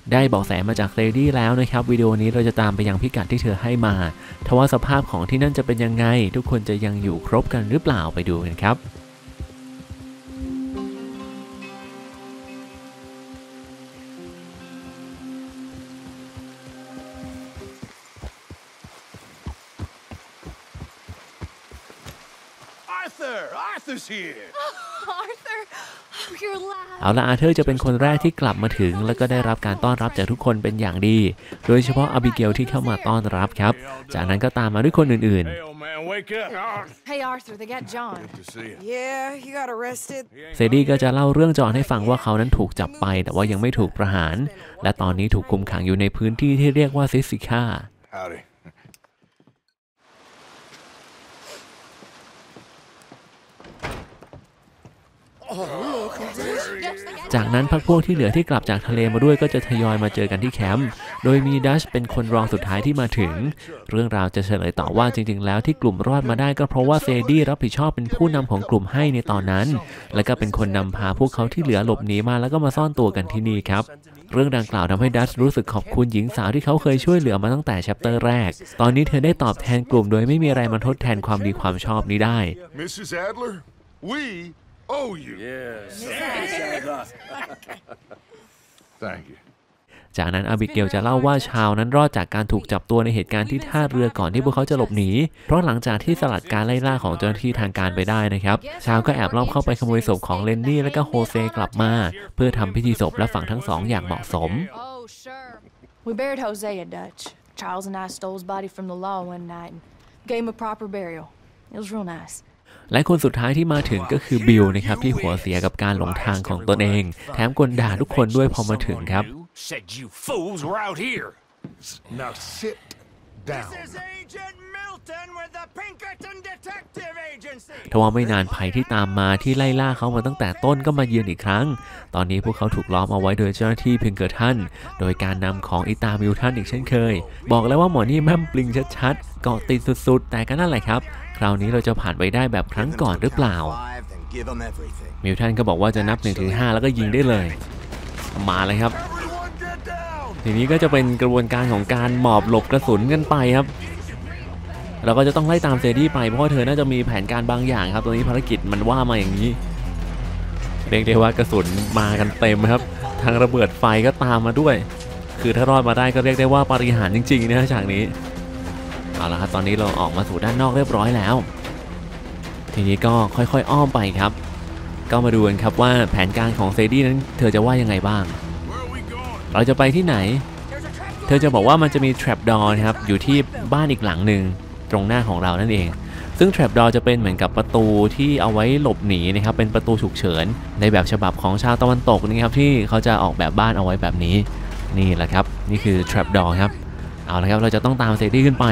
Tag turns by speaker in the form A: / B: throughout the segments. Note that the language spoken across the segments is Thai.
A: ได้เบาะแสมาจากเซดี้แล้วนะครับวิดีโอนี้เราจะตามไปยังพิกัดที่เธอให้มาทว่าสภาพของที่นั่นจะเป็นยังไงทุกคนจะยังอยู่ครบกันหรือเปล่าไปดูกันครับเอาละอาเธอร์จะเป็นคนแรกที่กลับมาถึงแล้วก็ได้รับการต้อนรับจากทุกคนเป็นอย่างดีโดยเฉพาะอาบิเกลที่เข้ามาต้อนรับครับจากนั้นก็ตามมาด้วยคนอื่นๆเซดี้ก็จะเล่าเรื่องจอห์นให้ฟังว่าเขานั้นถูกจับไปแต่ว่ายังไม่ถูกประหารและตอนนี้ถูกคุมขังอยู่ในพื้นที่ที่เรียกว่าซิซิก้าจากนั้นพรรคพวกที่เหลือที่กลับจากทะเลมาด้วยก็จะทยอยมาเจอกันที่แคมป์โดยมีดัชเป็นคนรองสุดท้ายที่มาถึงเรื่องราวจะเฉลยต่อว่าจริงๆแล้วที่กลุ่มรอดมาได้ก็เพราะว่าเซดี้รับผิดชอบเป็นผู้นำของกลุ่มให้ในตอนนั้นและก็เป็นคนนำพาพวกเขาที่เหลือหลบหนีมาแล้วก็มาซ่อนตัวกันที่นี่ครับเรื่องดังกล่าวทำให้ดัชรู้สึกขอบคุณหญิงสาวที่เขาเคยช่วยเหลือมาตั้งแต่แชปเตอร์แรกตอนนี้เธอได้ตอบแทนกลุ่มโดยไม่มีอะไรมาทดแทนความดีความชอบนี้ได้
B: Oh, you. Yes. Thank you.
A: จากนั้นอาบิเกลจะเล่าว่าชาวนั้นรอดจากการถูกจับตัวในเหตุการณ์ที่ท่าเรือก่อนที่พวกเขาจะหลบหนีเพราะหลังจากที่สลัดการไล่ล่าของเจ้าหน้าที่ทางการไปได้นะครับชาวก็แอบลอบเข้าไปขโมยศพของเลนนี่และก็โฮเซกลับมาเพื่อทำพิธีศพและฝังทั้งสองอย่างเหมาะสม
C: We buried Hosea, Dutch. Charles and I stole his body from the law one night and gave him a proper burial. It was real nice.
A: และคนสุดท้ายที่มาถึงก็คือบิลนะครับที่หัวเสียกับการหลงทางของตนเองแถมกลด่าทุกคนด้วยพอมาถึงครับทว่าไม่นานภัยที่ตามมาที่ไล่ล่าเขามาตั้งแต่ต้นก็มาเยือนอีกครั้งตอนนี้พวกเขาถูกล้อมเอาไว้โดยเจ้าหน้าที่พิงเกอร์ทันโดยการนำของอิตามิลทันอีกเช่นเคยบอกแล้วว่าหมอนี่แม่มปลิงชัดๆเกาะติดสุดๆแต่ก็นั่นแหละครับคราวนี้เราจะผ่านไปได้แบบครั้งก่อนหรือเปล่ามิลทันก็บอกว่าจะนับ 1-5 แล้วก็ยิงได้เลยมาเลยครับทีนี้ก็จะเป็นกระบวนการของการหมอบหลบกระสุนกันไปครับเราก็จะต้องไล่ตามเซดี้ไปเพราะว่าเธอน่าจะมีแผนการบางอย่างครับตอนนี้ภารกิจมันว่ามาอย่างนี้เรียกได้ว่ากระสุนมากันเต็มครับทางระเบิดไฟก็ตามมาด้วยคือถ้ารอดมาได้ก็เรียกได้ว่าปาฏิหาริย์จริงๆนะฉากนี้เอาละครับตอนนี้เราออกมาสู่ด้านนอกเรียบร้อยแล้วทีนี้ก็ค่อยๆอ้อมไปครับก็มาดูกันครับว่าแผนการของเซดี้นั้นเธอจะว่ายังไงบ้างเราจะไปที่ไหนเธอจะบอกว่ามันจะมี trap door นะครับอยู่ที่บ้านอีกหลังหนึ่งตรงหน้าของเรานั่นเองซึ่ง trap door จะเป็นเหมือนกับประตูที่เอาไว้หลบหนีนะครับเป็นประตูฉุกเฉินในแบบฉบับของชาวตะวันตกนะครับที่เขาจะออกแบบบ้านเอาไว้แบบนี้นี่แหละครับนี่คือ trap door ครับเอาละครับเราจะต้องตามเซดี้ขึ้นไป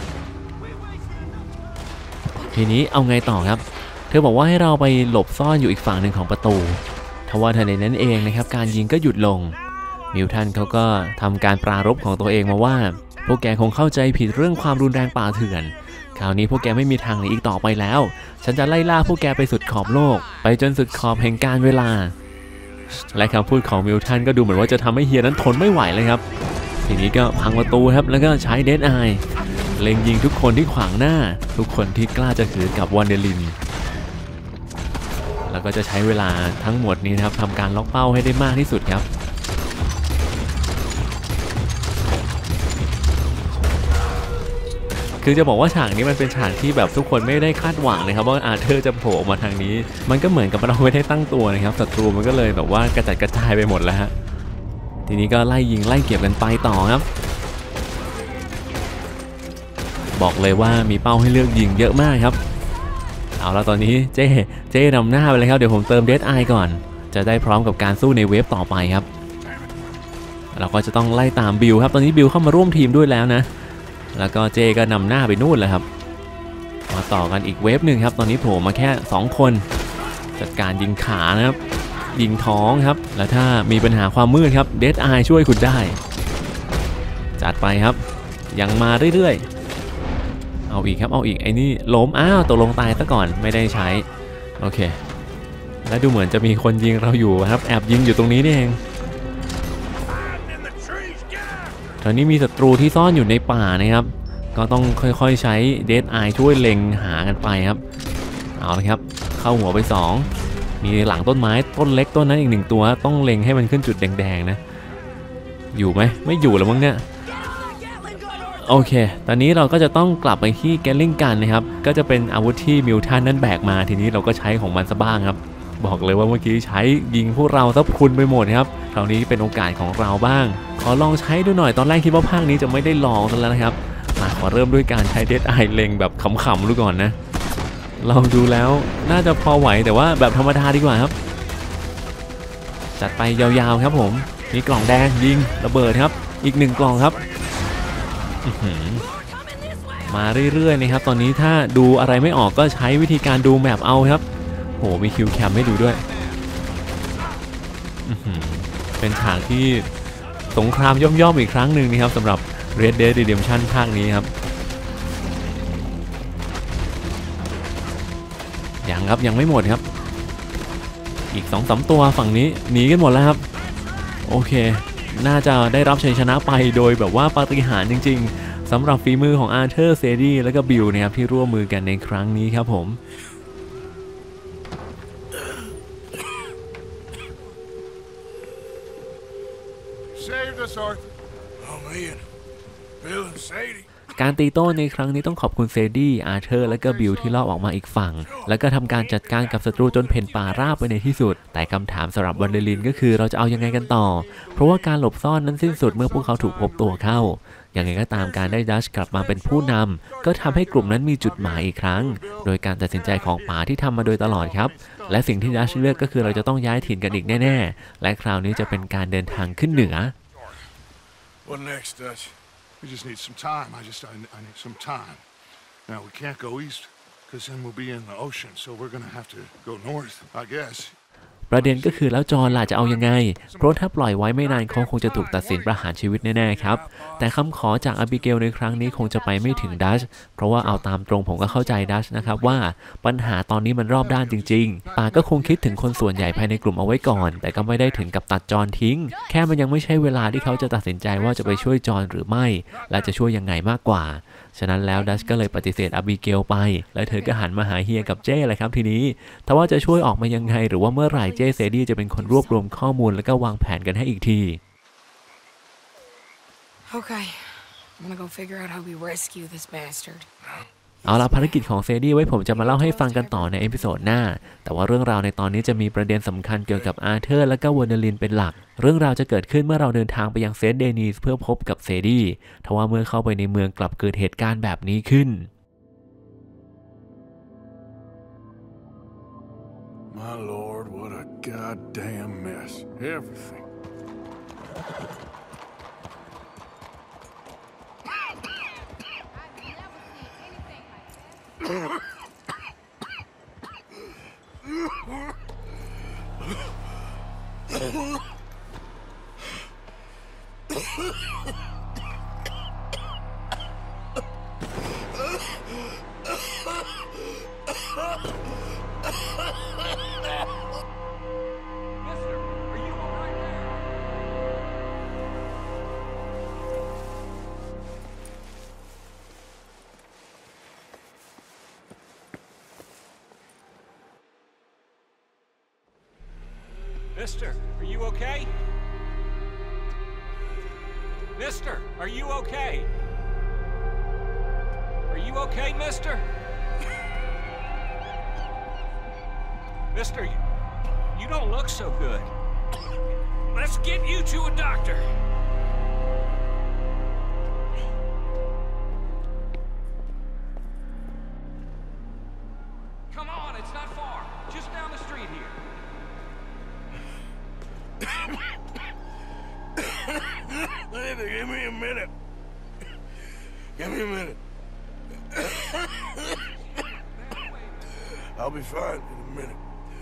A: ทีนี้เอาไงต่อครับเธอบอกว่าให้เราไปหลบซ่อนอยู่อีกฝั่งหนึ่งของประตูทว่าทันใดนั้นเองนะครับการยิงก็หยุดลงมิลทันเขาก็ทำการปรารภของตัวเองมาว่าพวกแกคงเข้าใจผิดเรื่องความรุนแรงป่าเถื่อนคราวนี้พวกแกไม่มีทางหนีอีกต่อไปแล้วฉันจะไล่ล่าพวกแกไปสุดขอบโลกไปจนสุดขอบแห่งการเวลาและคำพูดของมิลทันก็ดูเหมือนว่าจะทำให้เฮียนั้นทนไม่ไหวเลยครับทีนี้ก็พังประตูครับแล้วก็ใช้เดดไอเล็งยิงทุกคนที่ขวางหน้าทุกคนที่กล้าจะขืนกับวันเดลินแล้วก็จะใช้เวลาทั้งหมดนี้นะครับทำการล็อกเป้าให้ได้มากที่สุดครับคือจะบอกว่าฉากนี้มันเป็นฉากที่แบบทุกคนไม่ได้คาดหวังนะครับว่าอาร์เธอร์จะโผล่มาทางนี้มันก็เหมือนกับเราไม่ได้ตั้งตัวนะครับศัตรูมันก็เลยแบบว่ากระจัดกระจายไปหมดแล้วฮะทีนี้ก็ไล่ยิงไล่เก็บกันไปต่อครับบอกเลยว่ามีเป้าให้เลือกยิงเยอะมากครับเอาแล้วตอนนี้เจ๊นำหน้าไปเลยครับเดี๋ยวผมเติมเดดไอก่อนจะได้พร้อมกับการสู้ในเวฟต่อไปครับเราก็จะต้องไล่ตามบิลครับตอนนี้บิลเข้ามาร่วมทีมด้วยแล้วนะแล้วก็เจก็นำหน้าไปนู่นเลยครับมาต่อกันอีกเวฟหนึ่งครับตอนนี้โผล่มาแค่2คนจัดการยิงขานะครับยิงท้องครับแล้วถ้ามีปัญหาความมืดครับเดดไอช่วยคุณได้จัดไปครับยังมาเรื่อยๆเอาอีกครับเอาอีกไอ้นี่ล้มอ้าวตกลงตายซะก่อนไม่ได้ใช้โอเคและดูเหมือนจะมีคนยิงเราอยู่ครับแอบยิงอยู่ตรงนี้นี่เองตอนนี้มีศัตรูที่ซ่อนอยู่ในป่านะครับก็ต้องค่อยๆใช้เดดไอช่วยเล็งหากันไปครับเอาเลยครับเข้าหัวไป2มีหลังต้นไม้ต้นเล็กต้นนั้นอีก1ตัวต้องเล็งให้มันขึ้นจุดแดงๆนะอยู่ไหมไม่อยู่แล้วมั้งเนี่ยโอเคตอนนี้เราก็จะต้องกลับไปที่แกลลิงกันนะครับก็จะเป็นอาวุธที่มิวทันนั้นแบกมาทีนี้เราก็ใช้ของมันซะบ้างครับบอกเลยว่าเมื่อกี้ใช้ยิงพวกเราซะพรุนไปหมดครับคราวนี้เป็นโอกาสของเราบ้างขอลองใช้ดูหน่อยตอนแรกคิดว่าภาคนี้จะไม่ได้ลองซะแล้วนะครับขอเริ่มด้วยการใช้เดดไอเล็งแบบขำๆดูก่อนนะลองดูแล้วน่าจะพอไหวแต่ว่าแบบธรรมดาดีกว่าครับจัดไปยาวๆครับผมมีกล่องแดงยิงระเบิดครับอีก1กล่องครับมาเรื่อยๆนะครับตอนนี้ถ้าดูอะไรไม่ออกก็ใช้วิธีการดูแมปเอาครับโหมีคิวแคมให้ดูด้วยเป็นฉากที่สงครามย่อมๆอีกครั้งหนึ่งนะครับสำหรับ Red Dead Redemption ภาคนี้ครับยังไม่หมดครับอีก 2-3 ตัวฝั่งนี้หนีกันหมดแล้วครับโอเคน่าจะได้รับชัยชนะไปโดยแบบว่าปาฏิหาริย์จริงๆสำหรับฝีมือของอาร์เธอร์เซดี้และก็บิลนะครับที่ร่วมมือกันในครั้งนี้ครับผมการตีโต้ในครั้งนี้ต้องขอบคุณเซดี้อาร์เธอร์และก็บิลที่ลอบออกมาอีกฝั่งแล้วก็ทำการจัดการกับศัตรูจนเพ่นป่าราบไปในที่สุดแต่คำถามสำหรับวันเดลินก็คือเราจะเอายังไงกันต่อเพราะว่าการหลบซ่อนนั้นสิ้นสุดเมื่อพวกเขาถูกพบตัวเข้าอย่างไรก็ตามการได้ดัชกลับมาเป็นผู้นำก็ทำให้กลุ่มนั้นมีจุดหมายอีกครั้งโดยการตัดสินใจของป๋าที่ทำมาโดยตลอดครับและสิ่งที่ดัชเลือกก็คือเราจะต้องย้ายถิ่นกันอีกแน่ๆและคราวนี้จะเป็นการเดินทางขึ้นเหนือ
B: What next, Dutch? We just need some time. I need some time. Now we can't go east, because then we'll be in the ocean. So we're gonna have to go north, I guess.
A: ประเด็นก็คือแล้วจอห์นล่ะจะเอายังไงเพราะถ้าปล่อยไว้ไม่นานเขาคงจะถูกตัดสินประหารชีวิตแน่ๆครับแต่คำขอจากอาบิเกลในครั้งนี้คงจะไปไม่ถึงดัชเพราะว่าเอาตามตรงผมก็เข้าใจดัชนะครับว่าปัญหาตอนนี้มันรอบด้านจริงๆป่าก็คงคิดถึงคนส่วนใหญ่ภายในกลุ่มเอาไว้ก่อนแต่ก็ไม่ได้ถึงกับตัดจอห์นทิ้งแค่มันยังไม่ใช่เวลาที่เขาจะตัดสินใจว่าจะไปช่วยจอห์นหรือไม่และจะช่วยยังไงมากกว่าฉะนั้นแล้วดัชก็เลยปฏิเสธอาบิเกลไปและเธอก็หันมาหาเฮียกับเจ้เลยครับทีนี้แต่ว่าจะช่วยออกมายังไงหรือว่าเมื่อไหร่เจ้เซดี้จะเป็นคนรวบรวมข้อมูลแล้วก็วางแผนกันให้อีกที
D: Okay, I'm gonna go figure out how we rescue this bastard.
A: เอาละภารกิจของเซดี้ไว้ผมจะมาเล่าให้ฟังกันต่อในเอพิโซดหน้าแต่ว่าเรื่องราวในตอนนี้จะมีประเด็นสำคัญเกี่ยวกับอาร์เธอร์และก็วอร์เนลินเป็นหลักเรื่องราวจะเกิดขึ้นเมื่อเราเดินทางไปยังเซนต์เดนีสเพื่อพบกับเซดี้ทว่าเมื่อเข้าไปในเมืองกลับเกิดเหตุการณ์แบบนี้ขึ้น
B: My lord, what a goddamn mess. Everything.
E: Mister, are you okay? Mister, are you okay? Are you okay, mister? Mister, you don't look so good. Let's get you to a doctor. Come on, it's not far. Just down the street here.
B: Give me a minute. Give me a minute. I'll be fine in a minute.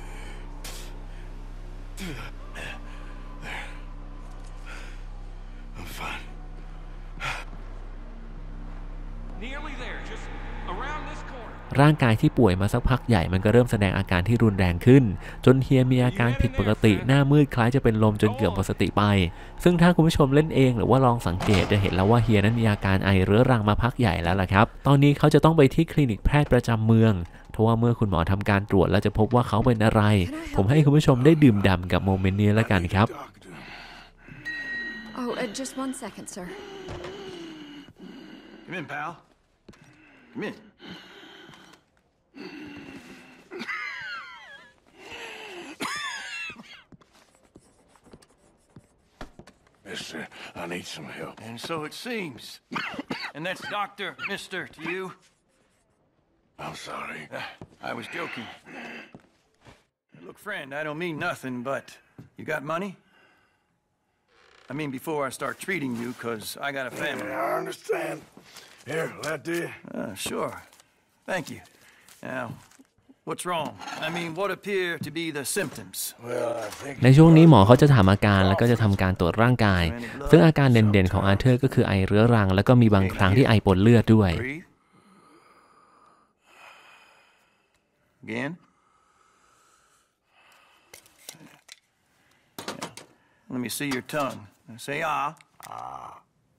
B: I'm fine.
E: Nearly there, just around this corner.
A: ร่างกายที่ป่วยมาสักพักใหญ่มันก็เริ่มแสดงอาการที่รุนแรงขึ้นจนเฮียมีอาการผิดปกติหน้ามืดคล้ายจะเป็นลมจนเกือบหมดสติไปซึ่งถ้าคุณผู้ชมเล่นเองหรือว่าลองสังเกตจะเห็นแล้วว่าเฮียนั้นมีอาการไอเรื้อรังมาพักใหญ่แล้วล่ะครับตอนนี้เขาจะต้องไปที่คลินิกแพทย์ประจำเมืองเพราะว่าเมื่อคุณหมอทำการตรวจแล้วจะพบว่าเขาเป็นอะไรผมให้คุณผู้ชมได้ดื่มด่ำกับโมเมนต์นี้แล้วกันครับ
F: Oh, just 1 second, sir.
G: Come in, pal. Come in.
B: Mister, I need some help.
G: And so it seems. And that's Dr. Mister to you?
B: I'm sorry.
G: I was joking. Look, friend, I don't mean nothing, but you got money? I mean, before I start treating you, 'cause I got a family.
B: Yeah, I understand. Here, that do?
G: Sure. Thank you. Now, what's wrong? I mean, what appear to be the symptoms?
B: Well, I think...
A: ในช่วงนี้หมอเขาจะถามอาการแล้วก็จะทำการตรวจร่างกายซึ่งอาการเด่นๆของอาร์เธอร์ก็คือไอเรื้อรังแล้วก็มีบางครั้งที่ไอปนเลือดด้วย
G: Breathe. Again. Let me see your tongue. Say ah.
B: Ah.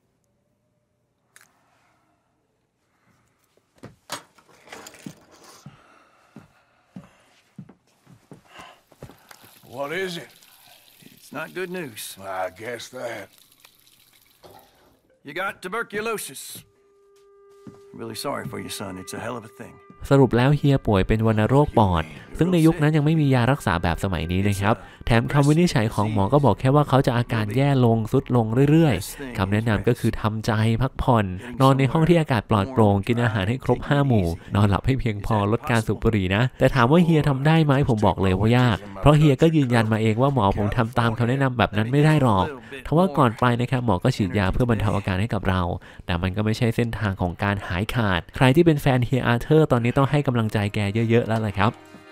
B: What is it?
G: It's not good news.
B: I guess that.
G: You got tuberculosis. Really sorry for your son. It's a hell of a thing.
A: สรุปแล้วเฮียป่วยเป็นวัณโรคปอดซึ่งในยุคนั้นยังไม่มียารักษาแบบสมัยนี้นะครับแถมคำวินิจฉัยของหมอก็บอกแค่ว่าเขาจะอาการแย่ลงทรุดลงเรื่อยๆคำแนะนำก็คือทำใจพักผ่อนนอนในห้องที่อากาศปลอดโปร่งกินอาหารให้ครบ5 หมู่นอนหลับให้เพียงพอลดการสูบบุหรี่นะแต่ถามว่าเฮียทำได้ไหมผมบอกเลยว่ายากเพราะเฮียก็ยืนยันมาเองว่าหมอผมทำตามคำแนะนำแบบนั้นไม่ได้หรอกเพราะว่าก่อนไปนะครับหมอก็ฉีดยาเพื่อบรรเทาอาการให้กับเราแต่มันก็ไม่ใช่เส้นทางของการหายขาดใครที่เป็นแฟนเฮียอาร์เธอร์ตอนนี้ต้องให้กำลังใจแกเยอะๆแล้วแหละครับ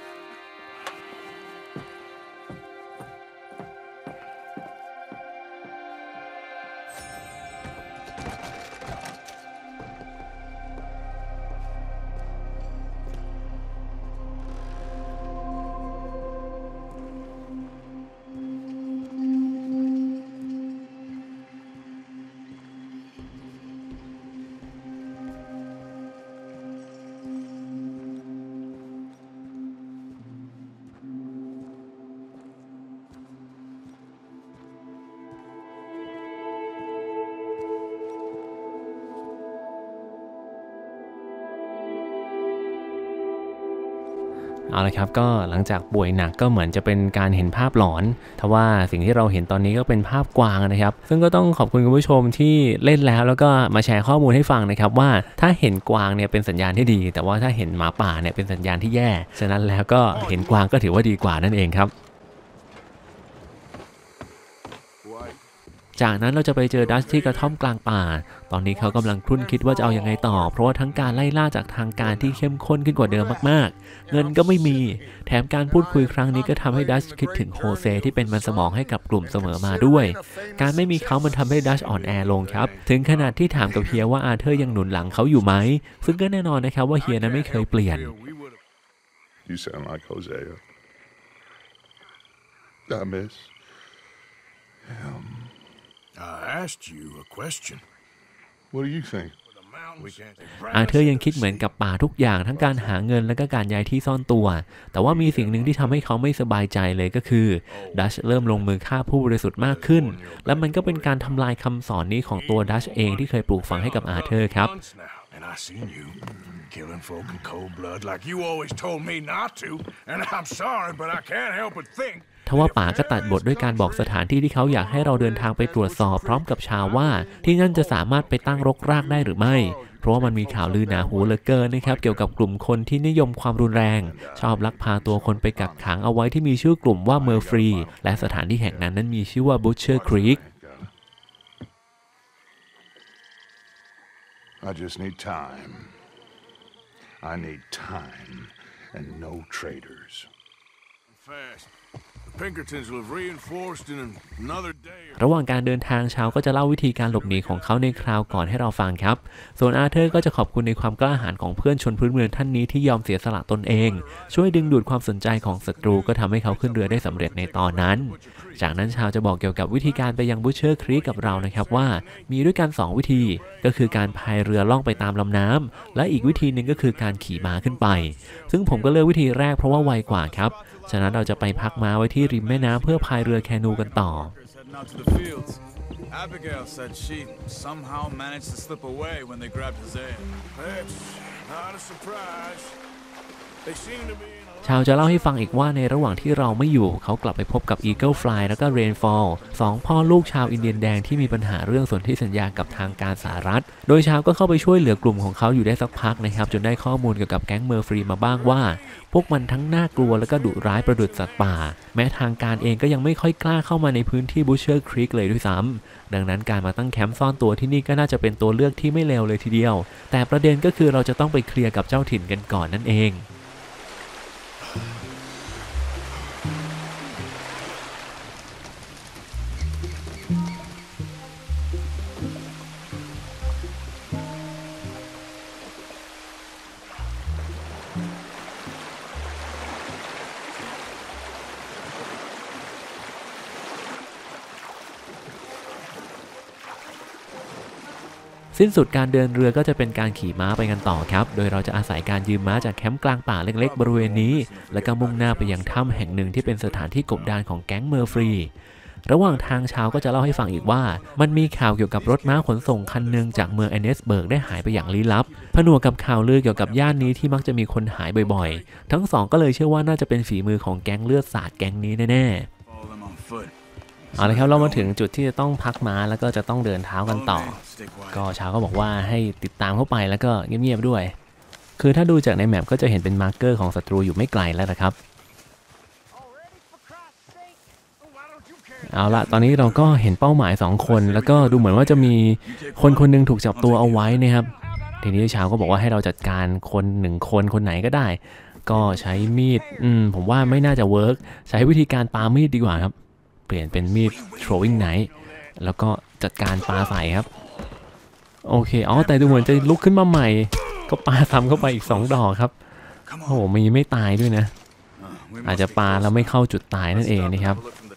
A: เอาละครับก็หลังจากป่วยหนักก็เหมือนจะเป็นการเห็นภาพหลอนทว่าสิ่งที่เราเห็นตอนนี้ก็เป็นภาพกวางนะครับซึ่งก็ต้องขอบคุณคุณผู้ชมที่เล่นแล้วก็มาแชร์ข้อมูลให้ฟังนะครับว่าถ้าเห็นกวางเนี่ยเป็นสัญญาณที่ดีแต่ว่าถ้าเห็นหมาป่าเนี่ยเป็นสัญญาณที่แย่ฉะนั้นแล้วก็เห็นกวางก็ถือว่าดีกว่านั่นเองครับจากนั้นเราจะไปเจอดัชที่กระท่อมกลางป่าตอนนี้เขากำลังครุ่นคิดว่าจะเอายังไงต่อเพราะว่าทั้งการไล่ล่าจากทางการที่เข้มข้นขึ้นกว่าเดิมมากๆเงินก็ไม่มีแถมการพูดคุยครั้งนี้ก็ทำให้ดัชคิดถึงโฮเซที่เป็นมันสมองให้กับกลุ่มเสมอมาด้วยการไม่มีเขามันทำให้ดัชอ่อนแอลงครับถึงขนาดที่ถามกับเฮียว่าอาร์เธอร์ยังหนุนหลังเขาอยู่ไหมซึ่งก็แน่นอนนะครับว่าเฮียนั้นไม่เคยเปลี่ยน
B: You sound like Hosea. I miss him.
H: I asked you a question.
B: What do you think?
A: อาร์เธอร์ยังคิดเหมือนกับป่าทุกอย่างทั้งการหาเงินและก็การย้ายที่ซ่อนตัวแต่ว่ามีสิ่งหนึ่งที่ทำให้เขาไม่สบายใจเลยก็คือดัชเริ่มลงมือฆ่าผู้บริสุทธิ์มากขึ้นและมันก็เป็นการทำลายคำสอนนี้ของตัวดัชเองที่เคยปลูกฝังให้กับอาร์เธอร์ครับ
H: And I seen you killing folk in cold blood like you always told me not to. And I'm sorry, but I can't help but think.
A: ทว่าป๋าก็ตัดบทด้วยการบอกสถานที่ที่เขาอยากให้เราเดินทางไปตรวจสอบพร้อมกับชาวว่าที่นั่นจะสามารถไปตั้งรกรากได้หรือไม่เพราะว่ามันมีข่าวลือหนาหูเหลือเกินนะครับเกี่ยวกับกลุ่มคนที่นิยมความรุนแรงชอบลักพาตัวคนไปกักขังเอาไว้ที่มีชื่อกลุ่มว่าเมอร์ฟรีและสถานที่แห่งนั้นมีชื่อว่าบูชเชอร์ครีก
B: I just need time. I need time and no traitors.
H: Fast. The Pinkertons will have reinforced in another day.
A: ระหว่างการเดินทางชาวก็จะเล่าวิธีการหลบหนีของเขาในคราวก่อนให้เราฟังครับส่วนอาเธอร์ก็จะขอบคุณในความกล้าหาญของเพื่อนชนพื้นเมืองท่านนี้ที่ยอมเสียสละตนเองช่วยดึงดูดความสนใจของศัตรูก็ทำให้เขาขึ้นเรือได้สำเร็จในตอนนั้นจากนั้นชาวจะบอกเกี่ยวกับวิธีการไปยังบูชเชอร์ครีกกับเรานะครับว่ามีด้วยกัน2วิธีก็คือการพายเรือล่องไปตามลำน้ำและอีกวิธีหนึ่งก็คือการขี่ม้าขึ้นไปซึ่งผมก็เลือกวิธีแรกเพราะว่าไวกว่าครับฉะนั้นเราจะไปพักม้าไว้ที่ริมแม่น้ำเพื่อพายเรือแคนูกันต่อ
F: Abigail said she somehow managed to slip away when they grabbed Hosea.
B: That's not a surprise. They seem to be
A: ชาวจะเล่าให้ฟังอีกว่าในระหว่างที่เราไม่อยู่เขากลับไปพบกับ Eagle Fly แล้วก็ Rainfall 2 พ่อลูกชาวอินเดียนแดงที่มีปัญหาเรื่องสนธิสัญญากับทางการสหรัฐโดยชาวก็เข้าไปช่วยเหลือกลุ่มของเขาอยู่ได้สักพักนะครับจนได้ข้อมูลเกี่ยวกับแก๊งเมอร์ฟรีมาบ้างว่าพวกมันทั้งน่ากลัวและก็ดุร้ายประดุจสัตว์ป่าแม้ทางการเองก็ยังไม่ค่อยกล้าเข้ามาในพื้นที่บูชเชอร์ครีกเลยด้วยซ้ำดังนั้นการมาตั้งแคมป์ซ่อนตัวที่นี่ก็น่าจะเป็นตัวเลือกที่ไม่เลวเลยทีเดียวแต่ประเด็นก็คือเราจะต้องไปเคลียร์กับเจ้าถิ่นกันก่อนนั่นเองสิ้นสุดการเดินเรือก็จะเป็นการขี่ม้าไปกันต่อครับโดยเราจะอาศัยการยืมม้าจากแคมป์กลางป่าเล็กๆบริเวณนี้แล้วก็มุ่งหน้าไปยังถ้ำแห่งหนึ่งที่เป็นสถานที่กบดานของแก๊งเมอร์ฟรีระหว่างทางชาวก็จะเล่าให้ฟังอีกว่ามันมีข่าวเกี่ยวกับรถม้าขนส่งคันหนึ่งจากเมืองแอนเนสเบิร์กได้หายไปอย่างลี้ลับผนวกกับข่าวลือเกี่ยวกับย่านนี้ที่มักจะมีคนหายบ่อยๆทั้งสองก็เลยเชื่อว่าน่าจะเป็นฝีมือของแก๊งเลือดสาดแก๊งนี้แน่ๆเอาละครับเรามาถึงจุดที่จะต้องพักม้าแล้วก็จะต้องเดินเท้ากันต่อก็ชาวก็บอกว่าให้ติดตามเข้าไปแล้วก็เงียบๆด้วยคือถ้าดูจากในแมปก็จะเห็นเป็นมาร์กเกอร์ของศัตรูอยู่ไม่ไกลแล้วนะครับเอาละตอนนี้เราก็เห็นเป้าหมาย2คนแล้วก็ดูเหมือนว่าจะมีคนนึงถูกจับตัวเอาไว้นะครับทีนี้ชาวก็บอกว่าให้เราจัดการคน1คนไหนก็ได้ก็ใช้มีดผมว่าไม่น่าจะเวิร์กใช้วิธีการปามีดดีกว่าครับเปลี่ยนเป็นมีด throwing knife แล้วก็จัดการปาใส่ครับโอเคแต่ดูเหมือนจะลุกขึ้นมาใหม่ก็ปาซ้ำเข้าไปอีก2 ดอกครับโอ้โหมีไม่ตายด้วยนะอาจจะปาแล้วไม่เข้าจุดตายนั่นเองนะครับ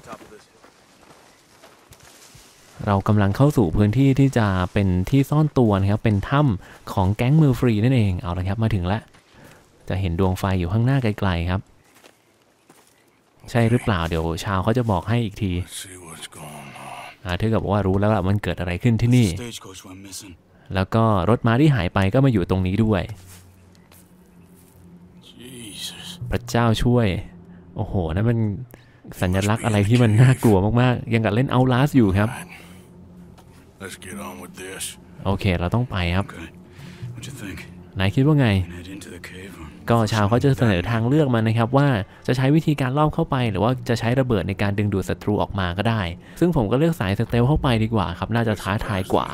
A: เรากำลังเข้าสู่พื้นที่ที่จะเป็นที่ซ่อนตัวนะครับเป็นถ้ำของแก๊งเมอร์ฟรีนั่นเองเอาละครับมาถึงแล้วจะเห็นดวงไฟอยู่ข้างหน้าไกลๆครับใช่หรือเปล่าเดี๋ยวชาวเขาจะบอกให้อีกทีเธอกับว่ารู้แล้วว่ามันเกิดอะไรขึ้นที่นี่แล้วก็รถม้าที่หายไปก็มาอยู่ตรงนี้ด้วยพระเจ้าช่วยโอ้โหนั่นมันสัญลักษณ์อะไรที่มันน่ากลัวมากๆยังกับเล่นเอาท์ลาสอยู่ครับโอเคเราต้องไปครับนายคิดว่าไงก็ชาวเขาจะเสนอทางเลือกมานะครับว่าจะใช้วิธีการลอบเข้าไปหรือว่าจะใช้ระเบิดในการดึงดูดศัตรูออกมาก็ได้ซึ่งผมก็เลือกสายสเตลเข้าไปดีกว่าครับน่าจะท้าทายกว่า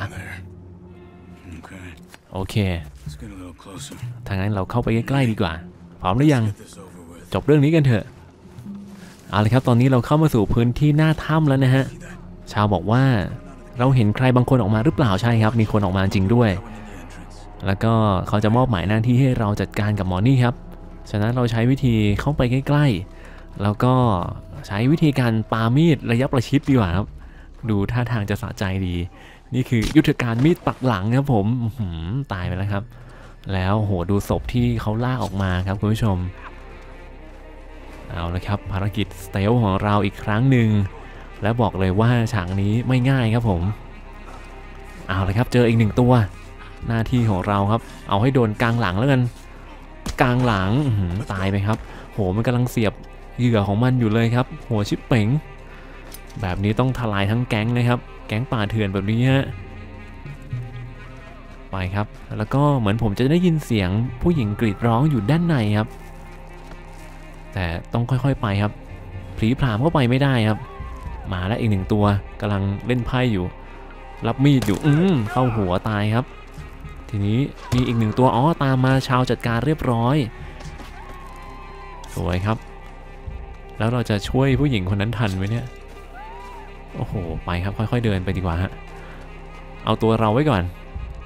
A: โอเคทางนั้นเราเข้าไปใกล้ๆดีกว่าพร้อมหรือยังจบเรื่องนี้กันเถอะเอาละครับตอนนี้เราเข้ามาสู่พื้นที่หน้าถ้ำแล้วนะฮะชาวบอกว่าเราเห็นใครบางคนออกมาหรือเปล่าใช่ครับมีคนออกมาจริงด้วยแล้วก็เขาจะมอบหมายหน้าที่ให้เราจัดการกับหมอนี่ครับฉะนั้นเราใช้วิธีเข้าไปใกล้ๆแล้วก็ใช้วิธีการปามีดระยะประชิดดีกว่าครับดูท่าทางจะสะใจดีนี่คือยุทธการมีดปักหลังครับผมตายไปแล้วครับแล้วโหดูศพที่เขาลากออกมาครับคุณผู้ชมเอาละครับภารกิจสเตลของเราอีกครั้งหนึ่งและบอกเลยว่าฉากนี้ไม่ง่ายครับผมเอาละครับเจออีก1ตัวหน้าที่ของเราครับเอาให้โดนกลางหลังแล้วกันกลางหลังตายไปครับโหมันกำลังเสียบเหยื่อของมันอยู่เลยครับหัวชิปเป๋งแบบนี้ต้องทลายทั้งแก๊งนะครับแก๊งป่าเถื่อนแบบนี้ฮะไปครับแล้วก็เหมือนผมจะได้ยินเสียงผู้หญิงกรีดร้องอยู่ด้านในครับแต่ต้องค่อยๆไปครับผลีผลามเข้าไปไม่ได้ครับมาแล้วอีก1ตัวกำลังเล่นไพ่อยู่รับมีดอยู่เข้าหัวตายครับทีนี้มีอีก1ตัวตามมาชาวจัดการเรียบร้อยสวยครับแล้วเราจะช่วยผู้หญิงคนนั้นทันไหมเนี่ยโอ้โหไปครับค่อยๆเดินไปดีกว่าฮะเอาตัวเราไว้ก่อน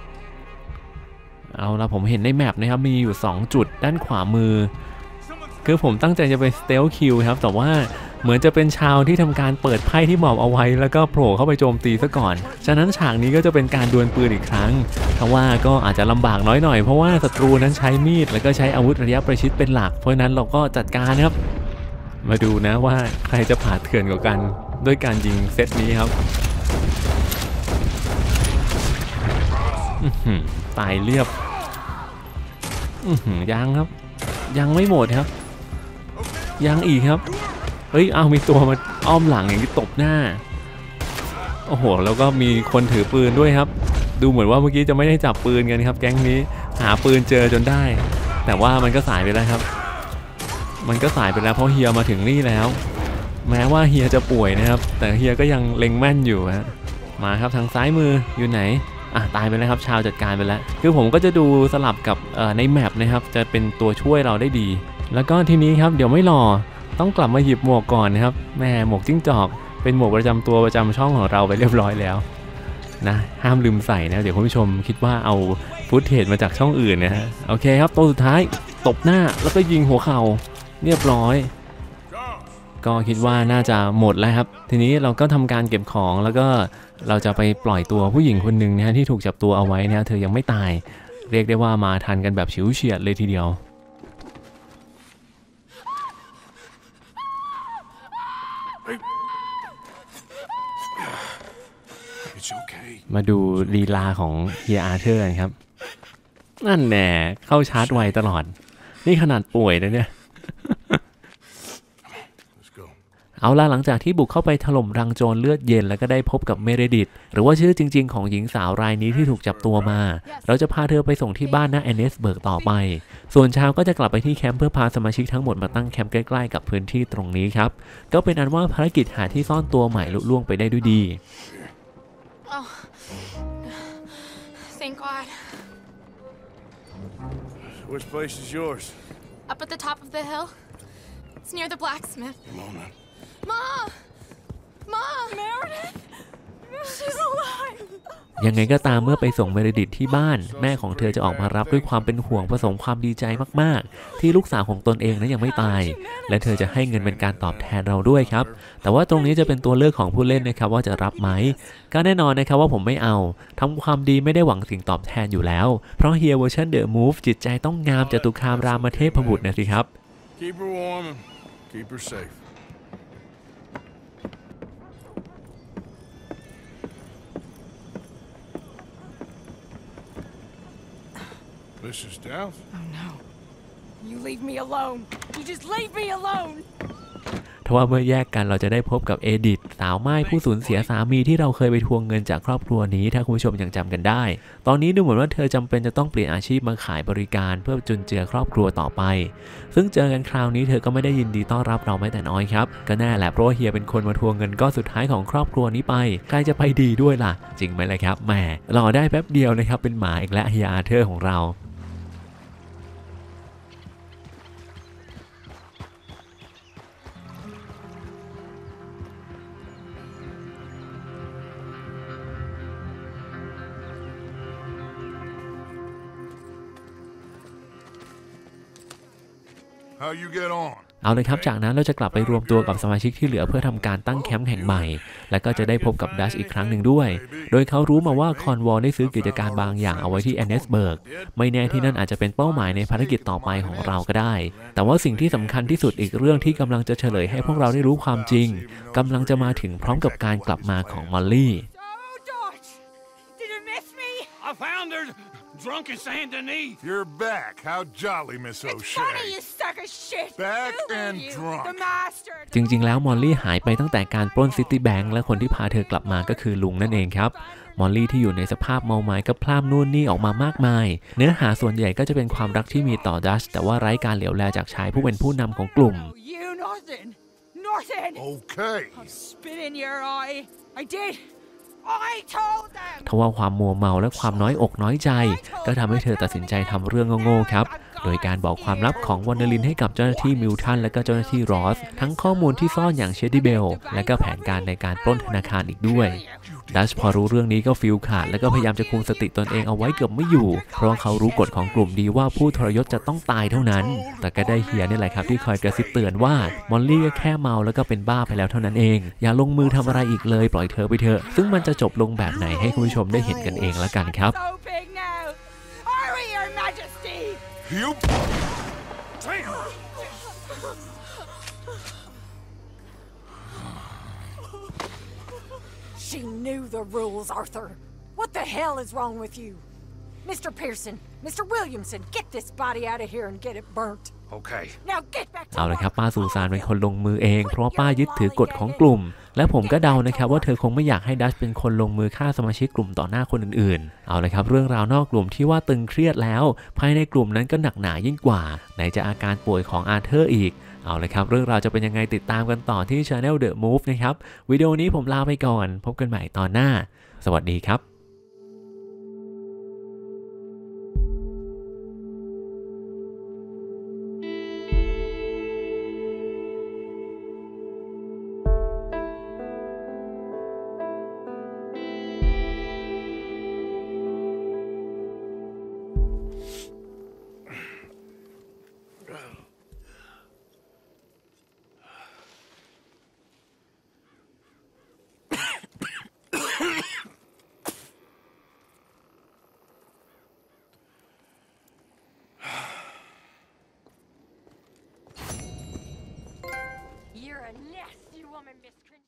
A: เอาละผมเห็นในแมปนะครับมีอยู่2จุดด้านขวามือคือผมตั้งใจจะไปสเตลคิวครับแต่ว่าเหมือนจะเป็นชาวที่ทำการเปิดไพ่ที่หมอบเอาไว้แล้วก็โผล่เข้าไปโจมตีซะก่อนฉะนั้นฉากนี้ก็จะเป็นการดวลปืนอีกครั้งทว่าก็อาจจะลำบากน้อยหน่อยเพราะว่าศัตรูนั้นใช้มีดแล้วก็ใช้อาวุธระยะประชิดเป็นหลักเพราะนั้นเราก็จัดการครับมาดูนะว่าใครจะผ่าเถื่อนกว่ากันด้วยการยิงเซตนี้ครับตายเรียบยังครับยังไม่หมดครับยังอีกครับเฮ้ยเอามีตัวมาอ้อมหลังอย่างที่ตบหน้าโอ้โหแล้วก็มีคนถือปืนด้วยครับดูเหมือนว่าเมื่อกี้จะไม่ได้จับปืนกันครับแก๊งนี้หาปืนเจอจนได้แต่ว่ามันก็สายไปแล้วครับมันก็สายไปแล้วเพราะเฮียมาถึงนี่แล้วแม้ว่าเฮียจะป่วยนะครับแต่เฮียก็ยังเล็งแม่นอยู่ฮะมาครับทางซ้ายมืออยู่ไหนตายไปแล้วครับชาวจัดการไปแล้วคือผมก็จะดูสลับกับในแมปนะครับจะเป็นตัวช่วยเราได้ดีแล้วก็ทีนี้ครับเดี๋ยวไม่รอต้องกลับมาหยิบหมวกก่อนนะครับแม่หมวกจิ้งจอกเป็นหมวกประจำตัวประจำช่องของเราไปเรียบร้อยแล้วนะห้ามลืมใส่นะเดี๋ยวคุณผู้ชมคิดว่าเอาฟุตเทจมาจากช่องอื่นนะฮะโอเคครับตัวสุดท้ายตบหน้าแล้วก็ยิงหัวเข่าเรียบร้อยก็คิดว่าน่าจะหมดแล้วครับทีนี้เราก็ทำการเก็บของแล้วก็เราจะไปปล่อยตัวผู้หญิงคนหนึ่งนะฮะที่ถูกจับตัวเอาไว้นะเธอยังไม่ตายเรียกได้ว่ามาทันกันแบบฉิวเฉียดเลยทีเดียวมาดูลีลาของเฮียอาร์เธอร์ครับนั่นแน่เข้าชาร์จไวตลอดนี่ขนาดป่วยนะเนี่ย เอาล่ะหลังจากที่บุกเข้าไปถล่มรังโจรเลือดเย็นแล้วก็ได้พบกับเมเรดิธหรือว่าชื่อจริงๆของหญิงสาวรายนี้ที่ถูกจับตัวมาเราจะพาเธอไปส่งที่บ้านณแอนเนสเบิร์กต่อไปส่วนชาวก็จะกลับไปที่แคมป์เพื่อพาสมาชิกทั้งหมดมาตั้งแคมป์ใกล้ๆกับพื้นที่ตรงนี้ครับก็เป็นอันว่าภารกิจหาที่ซ่อนตัวใหม่ลุล่วงไปได้ด้วยดี
D: Thank God.
H: Which place is yours?
D: Up at the top of the hill. It's near the blacksmith.
H: Come on, man.
D: Mom! Mom! Meredith! She's alive!
A: ยังไงก็ตามเมื่อไปส่งเมเรดิธที่บ้านแม่ของเธอจะออกมารับด้วยความเป็นห่วงผสมความดีใจมากๆที่ลูกสาวของตนเองนั้นยังไม่ตายและเธอจะให้เงินเป็นการตอบแทนเราด้วยครับแต่ว่าตรงนี้จะเป็นตัวเลือกของผู้เล่นนะครับว่าจะรับไหมก็แน่นอนนะครับว่าผมไม่เอาทำความดีไม่ได้หวังสิ่งตอบแทนอยู่แล้วเพราะเฮียเวอร์ชันเดอะมูฟจิตใจต้องงามจตุคามรามเทพบุตรนะสิครับ
H: Keep her warm and keep her safe. Mrs. Downs?
D: Oh no. You leave me alone. You just leave me alone.
A: ทว่าเมื่อแยกกันเราจะได้พบกับเอดิธสาวม่ายผู้สูญเสียสามีที่เราเคยไปทวงเงินจากครอบครัวนี้ถ้าคุณผู้ชมยังจำกันได้ตอนนี้ดูเหมือนว่าเธอจำเป็นจะต้องเปลี่ยนอาชีพมาขายบริการเพื่อจุนเจือครอบครัวต่อไปซึ่งเจอกันคราวนี้เธอก็ไม่ได้ยินดีต้อนรับเราแม้แต่น้อยครับก็แน่แหละเพราะเฮียเป็นคนมาทวงเงินก้อนสุดท้ายของครอบครัวนี้ไปใครจะไปดีด้วยล่ะจริงไหมล่ะครับแหมรอได้แป๊บเดียวนะครับเป็นหมาอีกแล้วเฮียอาร์เธอร์ของเรา
B: How you get on?
A: เอาเลยครับจากนั้นเราจะกลับไปรวมตัวกับสมาชิกที่เหลือเพื่อทำการตั้งแคมป์แห่งใหม่และก็จะได้พบกับดัชอีกครั้งหนึ่งด้วยโดยเขารู้มาว่าคอนวอลได้ซื้อกิจการบางอย่างเอาไว้ที่แอนเนสเบิร์กไม่แน่ที่นั่นอาจจะเป็นเป้าหมายในภารกิจต่อไปของเราก็ได้แต่ว่าสิ่งที่สำคัญที่สุดอีกเรื่องที่กำลังจะเฉลยให้พวกเราได้รู้ความจริงกำลังจะมาถึงพร้อมกับการกลับมาของมอลลี่
D: Did you miss me?
E: I found her drunk in Saint Denis.
B: You're back. How jolly, Miss
D: It's
B: O'Shea.
D: funny, you suck of shit.
B: Back
D: Who are
B: and
D: you?
B: drunk.
D: The master.
A: จริงๆแล้วมอลลี่หายไปตั้งแต่การปล้นซิตี้แบงก์และคนที่พาเธอกลับมาก็คือลุงนั่นเองครับมอลลี่ที่อยู่ในสภาพเมาไม้ก็พล่ามนู่นนี่ออกมามากมายเนื้อหาส่วนใหญ่ก็จะเป็นความรักที่มีต่อดัชแต่ว่าไร้การเหลียวแลจากชายผู้เป็นผู้นำของกลุ่ม
D: You nothing. Nothing.
B: Okay.
D: I'll spit in your eye. I did.
A: ทว่าความมัวเมาและความน้อยอกน้อยใจก็ทำให้เธอตัดสินใจทำเรื่องโง่ๆครับโดยการบอกความลับของวอนเดลินให้กับเจ้าหน้าที่มิลตันและก็เจ้าหน้าที่รอสทั้งข้อมูลที่ซ่อนอย่างเชดดี้เบลและก็แผนการในการปล้นธนาคารอีกด้วยดัชพอรู้เรื่องนี้ก็ฟีลขาดและก็พยายามจะคุมสติตนเองเอาไว้เกือบไม่อยู่เพราะเขารู้กฎของกลุ่มดีว่าผู้ทรยศจะต้องตายเท่านั้นแต่ก็ได้เฮียนี่แหละครับที่คอยกระซิบเตือนว่ามอลลี่ก็แค่เมาแล้วก็เป็นบ้าไปแล้วเท่านั้นเองอย่าลงมือทำอะไรอีกเลยปล่อยเธอไปเถอะซึ่งมันจะจบลงแบบไหนให้คุณผู้ชมได้เห็นกันเองละกันครับ
I: She knew the rules, Arthur. What the hell is wrong with you? Mr. Pearson, Mr. Williamson, get this body out of here and get it burnt.
H: Okay.
I: Now get back to
A: เอาเลยครับป้าซูซานเป็นคนลงมือเองเพราะว่าป้ายึดถือกฎของกลุ่มและผมก็เดานะครับว่าเธอคงไม่อยากให้ดัชเป็นคนลงมือฆ่าสมาชิกกลุ่มต่อหน้าคนอื่นๆเอาเลยครับเรื่องราวนอกกลุ่มที่ว่าตึงเครียดแล้วภายในกลุ่มนั้นก็หนักหนายิ่งกว่าไหนจะอาการป่วยของอาเธอร์อีกเอาเลยครับเรื่องราวจะเป็นยังไงติดตามกันต่อที่ Channel The Move นะครับวิดีโอนี้ผมลาไปก่อนพบกันใหม่ตอนหน้าสวัสดีครับ
I: You're a nasty woman, Miss